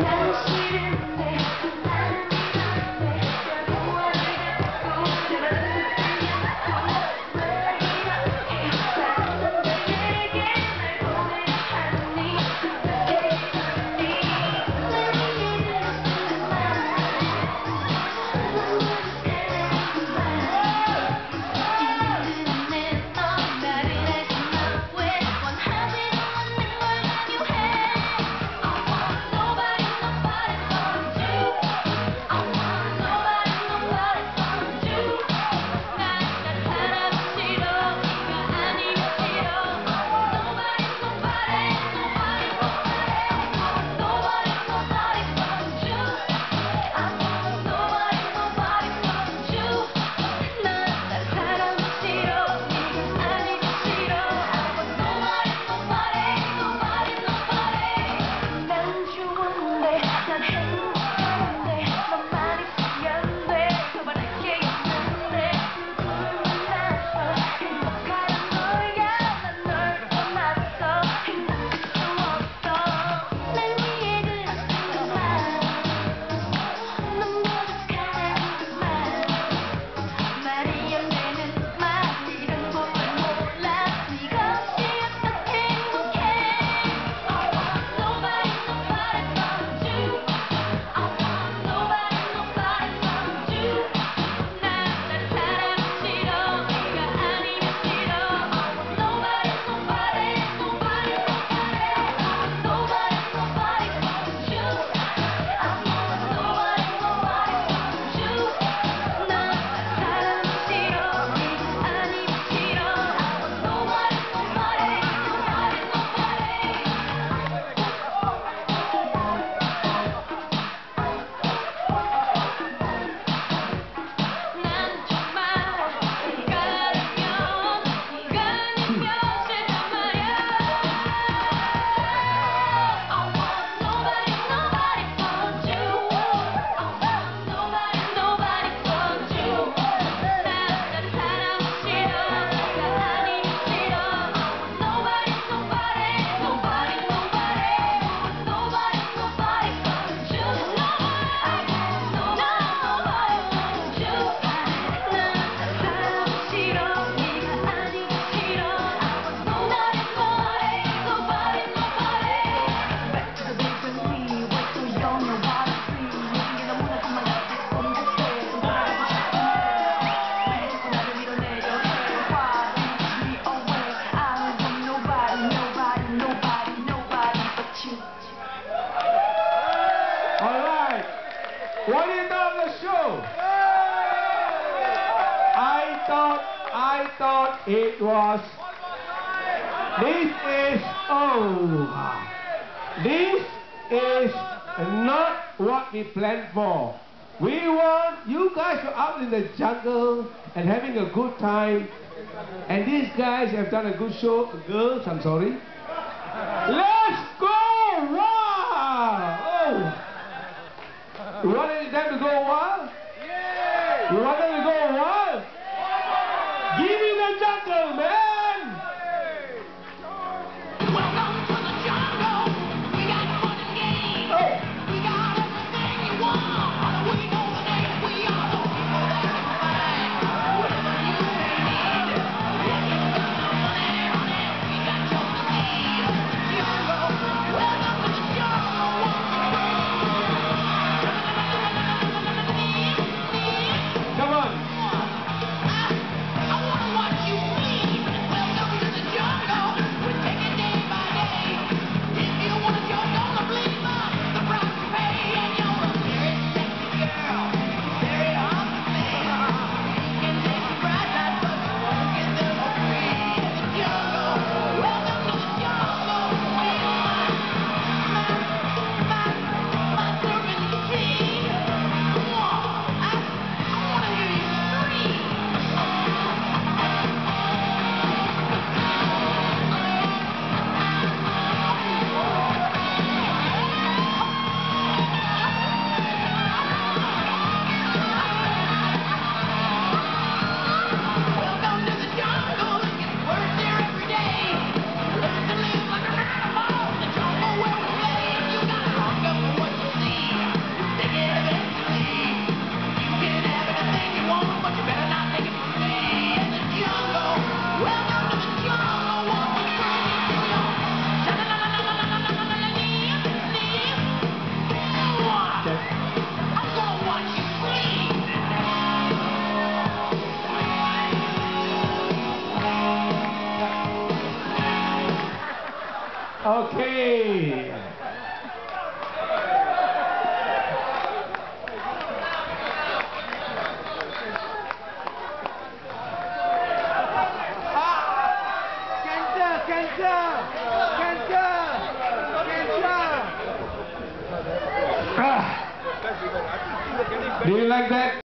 What do you thought of the show? I thought it was. This is not what we planned for. We want you guys to out in the jungle and having a good time. And these guys have done a good show. Girls, I'm sorry. Let's go! Wow! Oh. You want them to go wild? Yeah. You want them to go wild? Yeah. Give me the jungle, man! Welcome to the jungle. We got fun and games. We got everything you want. We know the name. We are the people that find whatever you need. If you got the money, we got your disease. Jungle. Welcome to the jungle. Okay. Ah. Do you like that?